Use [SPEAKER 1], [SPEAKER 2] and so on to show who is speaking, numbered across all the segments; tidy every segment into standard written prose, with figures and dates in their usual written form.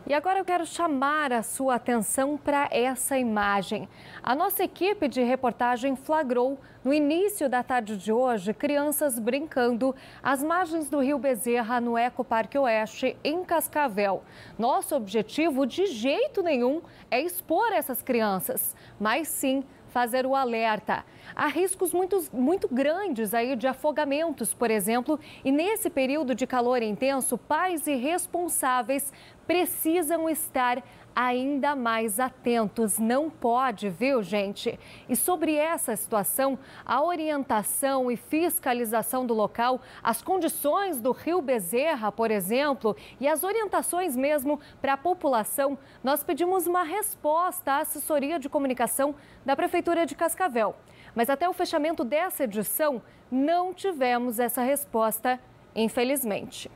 [SPEAKER 1] E agora eu quero chamar a sua atenção para essa imagem. A nossa equipe de reportagem flagrou, no início da tarde de hoje, crianças brincando às margens do Rio Bezerra, no Ecoparque Oeste, em Cascavel. Nosso objetivo, de jeito nenhum, é expor essas crianças, mas sim fazer o alerta. Há riscos muito grandes aí de afogamentos, por exemplo, e nesse período de calor intenso, pais e responsáveis precisam estar ainda mais atentos. Não pode, viu, gente? E sobre essa situação, a orientação e fiscalização do local, as condições do Rio Bezerra, por exemplo, e as orientações mesmo para a população, nós pedimos uma resposta à assessoria de comunicação da Prefeitura de Cascavel. Mas até o fechamento dessa edição, não tivemos essa resposta, infelizmente.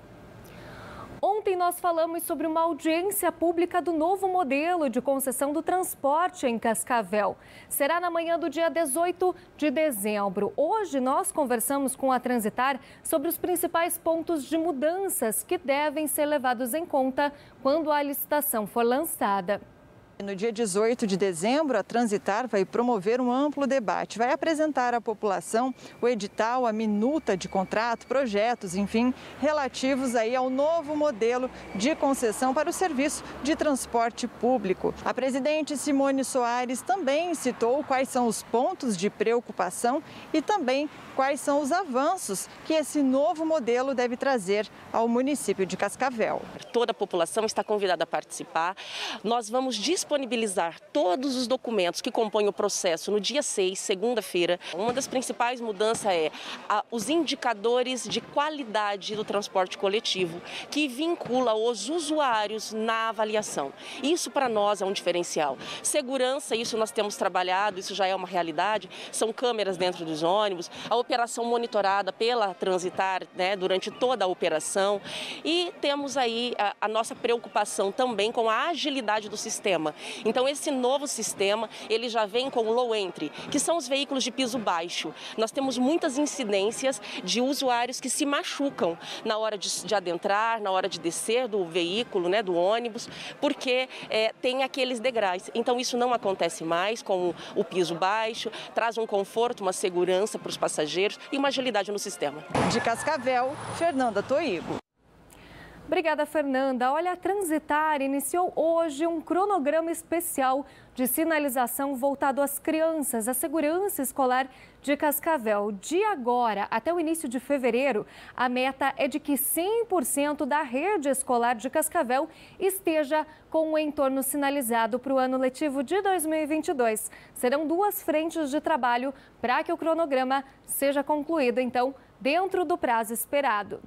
[SPEAKER 1] Ontem nós falamos sobre uma audiência pública do novo modelo de concessão do transporte em Cascavel. Será na manhã do dia 18 de dezembro. Hoje nós conversamos com a Transitar sobre os principais pontos de mudanças que devem ser levados em conta quando a licitação for lançada.
[SPEAKER 2] No dia 18 de dezembro, a Transitar vai promover um amplo debate. Vai apresentar à população o edital, a minuta de contrato, projetos, enfim, relativos aí ao novo modelo de concessão para o serviço de transporte público. A presidente Simone Soares também citou quais são os pontos de preocupação e também quais são os avanços que esse novo modelo deve trazer ao município de Cascavel.
[SPEAKER 3] Toda a população está convidada a participar. Nós vamos disponibilizar todos os documentos que compõem o processo no dia 6, segunda-feira. Uma das principais mudanças é os indicadores de qualidade do transporte coletivo, que vincula os usuários na avaliação. Isso para nós é um diferencial. Segurança, isso nós temos trabalhado, isso já é uma realidade. São câmeras dentro dos ônibus, a operação monitorada pela Transitar, né, durante toda a operação. E temos aí a nossa preocupação também com a agilidade do sistema. Então esse novo sistema, ele já vem com o low entry, que são os veículos de piso baixo. Nós temos muitas incidências de usuários que se machucam na hora de adentrar, na hora de descer do veículo, né, do ônibus, porque tem aqueles degraus. Então isso não acontece mais com o piso baixo, traz um conforto, uma segurança para os passageiros e uma agilidade no sistema.
[SPEAKER 2] De Cascavel, Fernanda Toigo.
[SPEAKER 1] Obrigada, Fernanda. Olha, a Transitar iniciou hoje um cronograma especial de sinalização voltado às crianças, à segurança escolar de Cascavel. De agora até o início de fevereiro, a meta é de que 100% da rede escolar de Cascavel esteja com o entorno sinalizado para o ano letivo de 2022. Serão 2 frentes de trabalho para que o cronograma seja concluído, então, dentro do prazo esperado.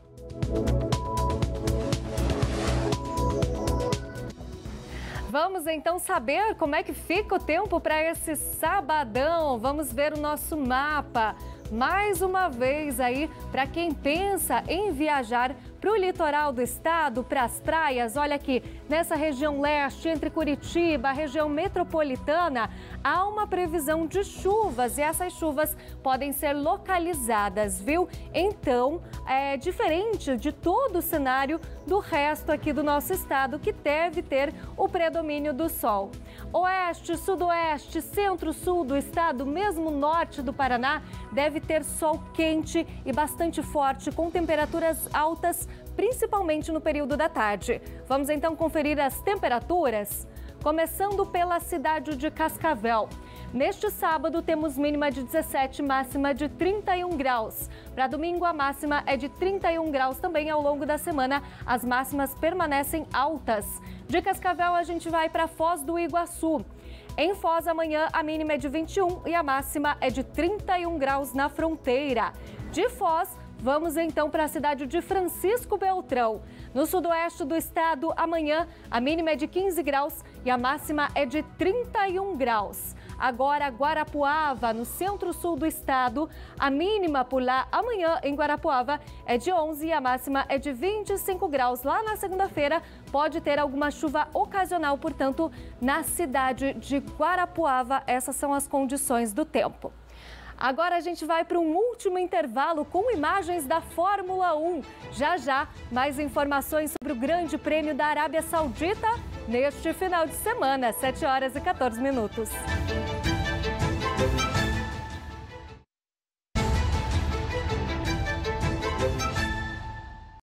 [SPEAKER 1] Vamos então saber como é que fica o tempo para esse sabadão. Vamos ver o nosso mapa. Mais uma vez aí, para quem pensa em viajar para o litoral do estado, para as praias, olha aqui, nessa região leste, entre Curitiba, a região metropolitana, há uma previsão de chuvas e essas chuvas podem ser localizadas, viu? Então, é diferente de todo o cenário do resto aqui do nosso estado, que deve ter o predomínio do sol. Oeste, sudoeste, centro-sul do estado, mesmo norte do Paraná, deve ter sol quente e bastante forte, com temperaturas altas, principalmente no período da tarde. Vamos então conferir as temperaturas, começando pela cidade de Cascavel. Neste sábado temos mínima de 17, máxima de 31 graus. Para domingo a máxima é de 31 graus também. Ao longo da semana as máximas permanecem altas. De Cascavel a gente vai para Foz do Iguaçu. Em Foz amanhã a mínima é de 21 e a máxima é de 31 graus na fronteira. De Foz, vamos então para a cidade de Francisco Beltrão. No sudoeste do estado, amanhã a mínima é de 15 graus e a máxima é de 31 graus. Agora, Guarapuava, no centro-sul do estado, a mínima por lá amanhã em Guarapuava é de 11 e a máxima é de 25 graus. Lá na segunda-feira pode ter alguma chuva ocasional, portanto, na cidade de Guarapuava, essas são as condições do tempo. Agora a gente vai para um último intervalo com imagens da Fórmula 1. Já já, mais informações sobre o Grande Prêmio da Arábia Saudita neste final de semana, 7 horas e 14 minutos.